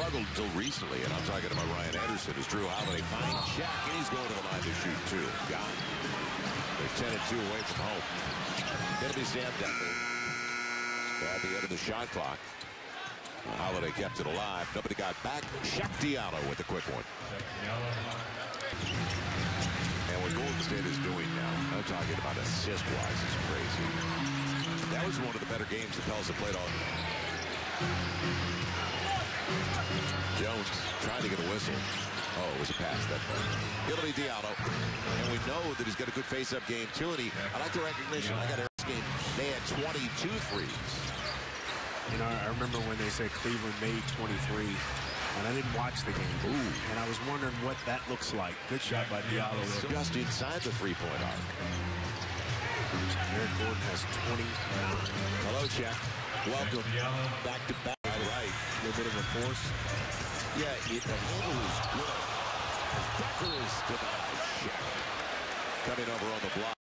struggled until recently, and I'm talking about Ryan Anderson, as Drew Holiday finds Shaq, and he's going to the line to shoot two. Got it. They're 10-2 away from home. Going to be Sam Dekker at the end of the shot clock. Holiday kept it alive. Nobody got back. Shaq Diallo with the quick one. And what Golden State is doing now, I'm talking about assist-wise, is crazy. That was one of the better games the Pels have played all. Jones trying to get a whistle. Oh, it was a pass that time. It'll be Diallo. And we know that he's got a good face-up game, too. And I like the recognition. I got Eric's game. They had 22 threes. You know, I remember when they said Cleveland made 23, and I didn't watch the game. Ooh. And I was wondering what that looks like. Good shot by Diallo. Just inside the three-point arc. Eric Gordon has 29. Hello, Shaq. Welcome. Back-to-back. All right. A little bit of a force. Yeah, the handle is good. Dekker is denied. Shaq coming over on the block.